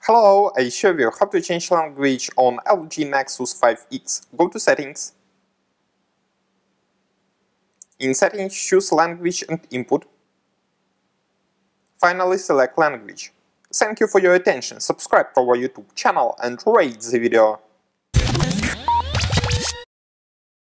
Hello, I show you how to change language on LG Nexus 5X. Go to Settings. In Settings, choose Language and Input. Finally, select Language. Thank you for your attention, subscribe to our YouTube channel and rate the video.